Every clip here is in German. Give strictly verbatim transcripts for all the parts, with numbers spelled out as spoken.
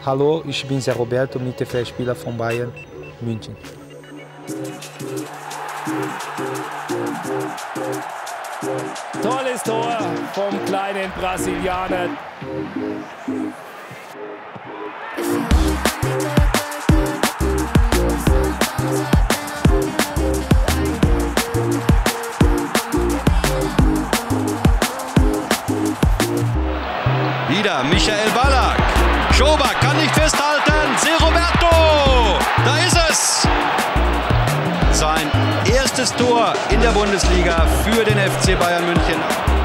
Hallo, ich bin Zé Roberto, Mittelfeldspieler von Bayern München. Tolles Tor vom kleinen Brasilianer. Wieder Michael Ballack. Schober kann nicht festhalten. Zé Roberto. Da ist es. Sein erstes Tor in der Bundesliga für den F C Bayern München.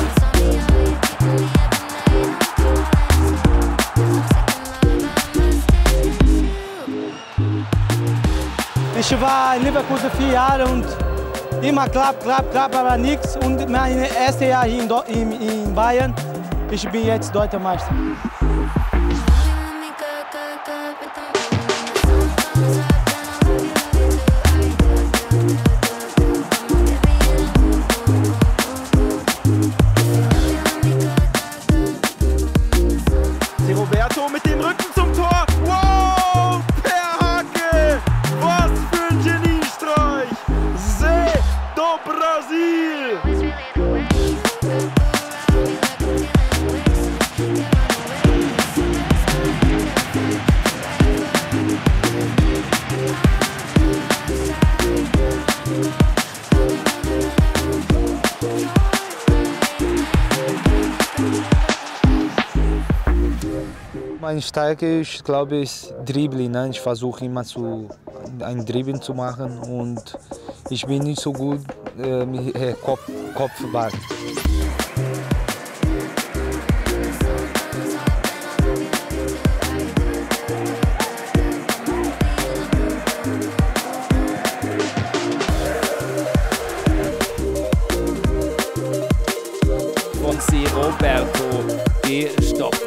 Ich war in Leverkusen vier Jahre und immer klappt, klappt, klappt, aber nichts. Und mein erstes Jahr hier in, in, in Bayern, ich bin jetzt Deutscher Meister. Zé Roberto mit dem Rücken zum Tor. Wow, per Hacke. Was für ein Geniestreich. Zé do Brasil. Meine Stärke, ich glaube, ist Dribbling. Ne? Ich versuche immer zu, ein Dribbling zu machen und ich bin nicht so gut äh, mit äh, Kopf, Kopfball. Von Zé Roberto gestoppt.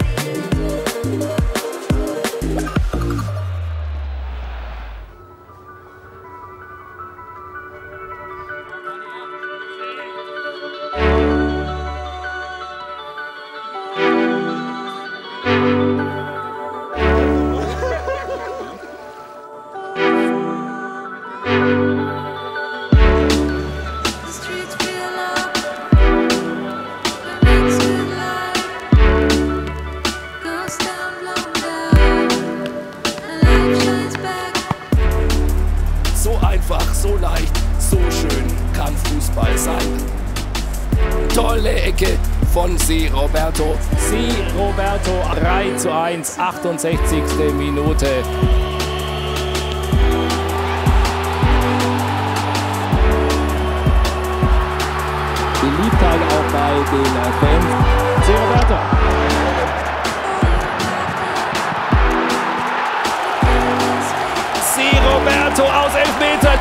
So einfach, so leicht, so schön kann Fußball sein. Tolle Ecke von Zé Roberto. Zé Roberto, drei zu eins, achtundsechzigste Minute. Beliebtheit auch bei den Fans. Zé Roberto. Zé Roberto aus elf Metern.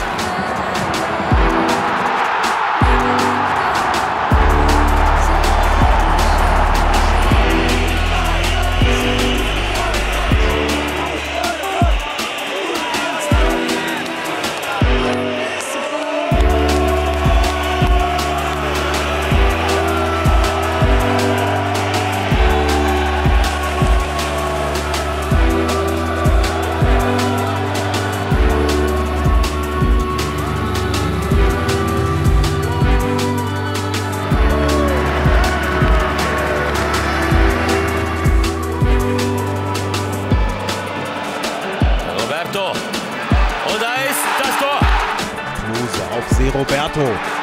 Und da ist das Tor. Klose auf Zé Roberto.